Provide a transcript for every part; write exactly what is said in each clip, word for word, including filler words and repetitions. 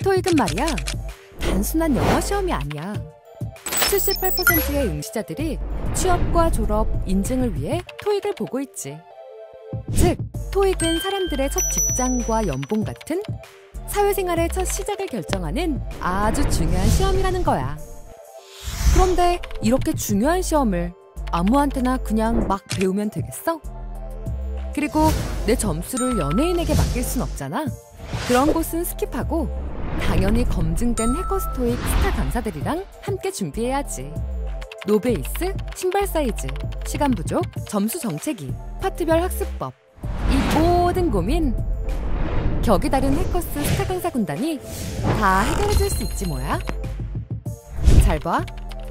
토익은 말이야, 단순한 영어 시험이 아니야. 칠십팔 퍼센트의 응시자들이 취업과 졸업, 인증을 위해 토익을 보고 있지. 즉, 토익은 사람들의 첫 직장과 연봉 같은 사회생활의 첫 시작을 결정하는 아주 중요한 시험이라는 거야. 그런데 이렇게 중요한 시험을 아무한테나 그냥 막 배우면 되겠어? 그리고 내 점수를 연예인에게 맡길 순 없잖아. 그런 곳은 스킵하고 당연히 검증된 해커스 토익 스타 강사들이랑 함께 준비해야지. 노베이스, 신발 사이즈, 시간 부족, 점수 정체기, 파트별 학습법, 이 모든 고민 격이 다른 해커스 스타 강사 군단이 다 해결해줄 수 있지 뭐야. 잘 봐.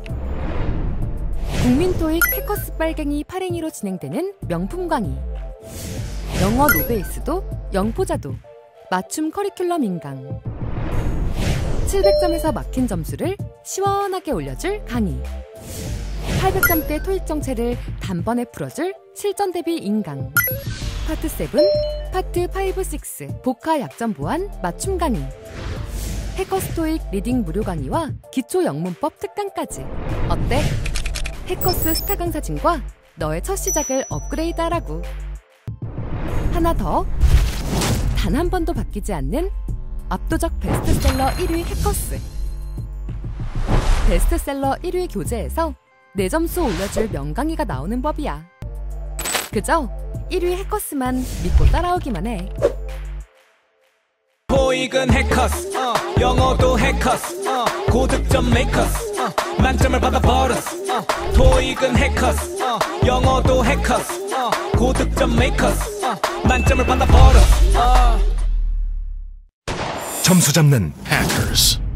국민 토익 해커스 빨갱이 팔행이로 진행되는 명품 강의. 영어 노베이스도 영포자도 맞춤 커리큘럼 인강. 칠백 점에서 막힌 점수를 시원하게 올려줄 강의. 팔백 점대 토익 정체를 단번에 풀어줄 실전 대비 인강. 파트 칠, 파트 오, 육 복화 약점 보완 맞춤 강의. 해커스 토익 리딩 무료 강의와 기초 영문법 특강까지. 어때? 해커스 스타 강사진과 너의 첫 시작을 업그레이드하라고. 하나 더, 단 한 번도 바뀌지 않는 압도적 베스트셀러 일 위 해커스. 베스트셀러 일 위 교재에서 내 점수 올려줄 명강의가 나오는 법이야. 그저 일 위 해커스만 믿고 따라오기만 해. 토익은 해커스, 어, 영어도 해커스, 어, 고득점 메이커스, 어, 만점을 받아버렸어. 어, 토익은 해커스, 어, 영어도 해커스, 어, 고득점 메이커스, 어, 만점을 받아버렸어. 어. 점수 잡는 해커스.